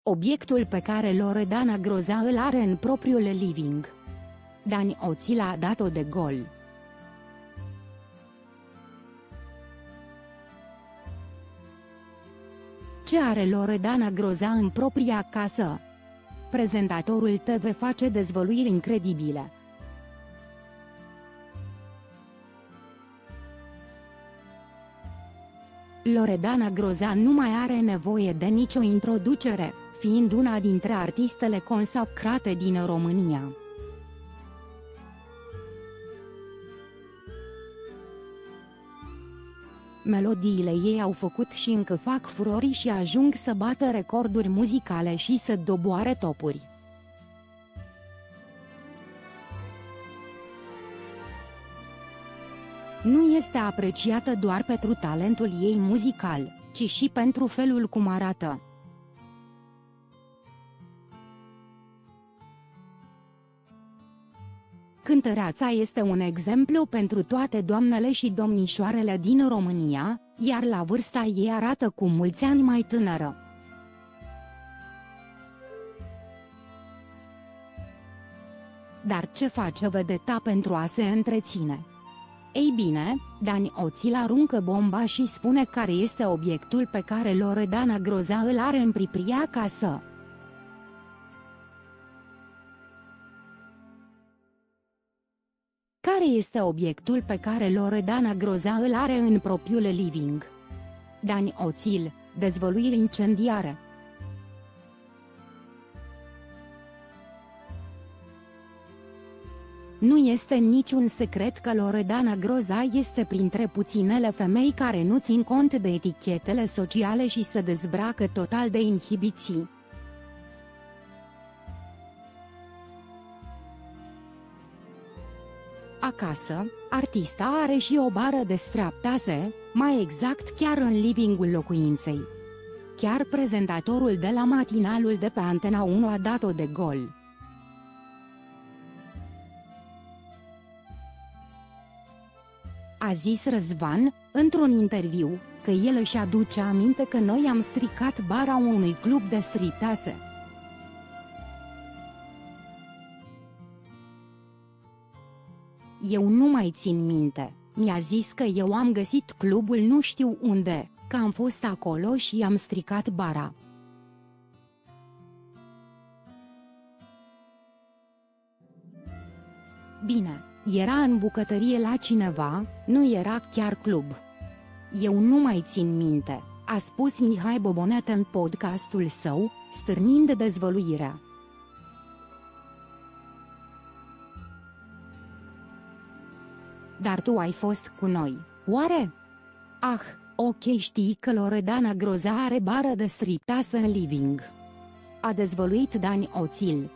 Obiectul pe care Loredana Groza îl are în propriul living. Dani Oțil a dat-o de gol. Ce are Loredana Groza în propria casă? Prezentatorul TV face dezvăluiri incredibile. Loredana Groza nu mai are nevoie de nicio introducere, fiind una dintre artistele consacrate din România. Melodiile ei au făcut și încă fac furori și ajung să bată recorduri muzicale și să doboare topuri. Nu este apreciată doar pentru talentul ei muzical, ci și pentru felul cum arată. Cântăreața este un exemplu pentru toate doamnele și domnișoarele din România, iar la vârsta ei arată cu mulți ani mai tânără. Dar ce face vedeta pentru a se întreține? Ei bine, Dani Oțil aruncă bomba și spune care este obiectul pe care Loredana Groza îl are în propria casă. Care este obiectul pe care Loredana Groza îl are în propriul living? Dani Oțil, dezvăluiri incendiare. Nu este niciun secret că Loredana Groza este printre puținele femei care nu țin cont de etichetele sociale și se dezbracă total de inhibiții. Acasă, artista are și o bară de straptase, mai exact chiar în livingul locuinței. Chiar prezentatorul de la matinalul de pe Antena 1 a dat-o de gol. A zis Răzvan, într-un interviu, că el își aduce aminte că noi am stricat bara unui club de striptease. Eu nu mai țin minte, mi-a zis că eu am găsit clubul nu știu unde, că am fost acolo și am stricat bara. Bine, era în bucătărie la cineva, nu era chiar club. Eu nu mai țin minte, a spus Mihai Bobonete în podcastul său, stârnind dezvăluirea. Dar tu ai fost cu noi, oare? Ah, ok, știi că Loredana Groza are bară de striptease în living. A dezvăluit Dani Oțil.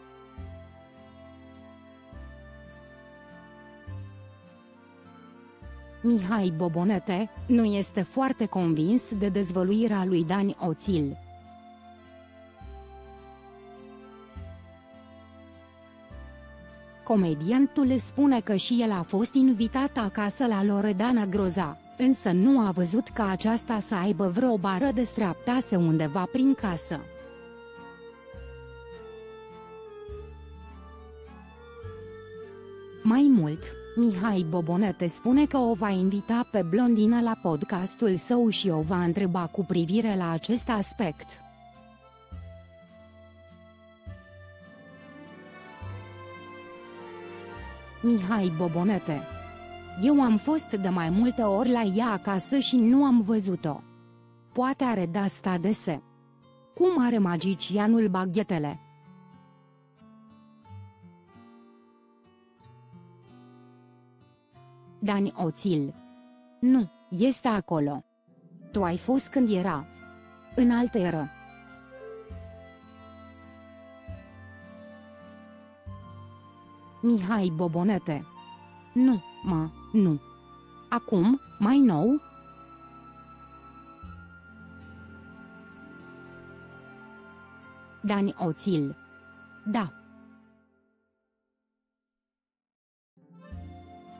Mihai Bobonete nu este foarte convins de dezvăluirea lui Dani Oțil. Comediantul spune că și el a fost invitat acasă la Loredana Groza, însă nu a văzut ca aceasta să aibă vreo bară de straptase undeva prin casă. Mai mult, Mihai Bobonete spune că o va invita pe blondină la podcastul său și o va întreba cu privire la acest aspect. Mihai Bobonete: eu am fost de mai multe ori la ea acasă și nu am văzut-o. Poate are de-asta dese. Cum are magicianul baghetele? Dani Oțil: nu, este acolo. Tu ai fost când era. În altă eră. Mihai Bobonete: nu, nu. Acum, mai nou? Dani Oțil: da.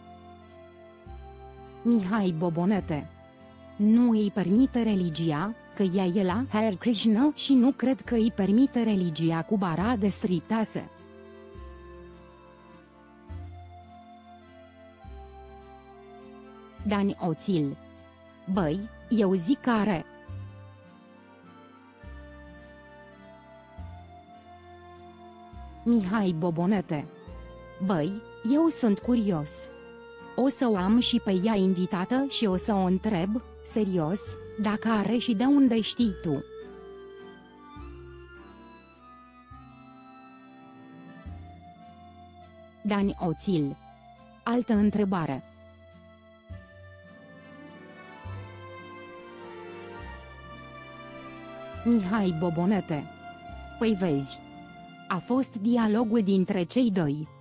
Mihai Bobonete: nu îi permite religia, că ea e la Hare Krishna și nu cred că îi permite religia cu bara de stritase. Dani Oțil. Băi, eu zic că are. Mihai Bobonete. Băi, eu sunt curios. O să o am și pe ea invitată și o să o întreb, serios, dacă are și de unde știi tu. Dani Oțil. Altă întrebare. Mihai Bobonete. Păi vezi. A fost dialogul dintre cei doi.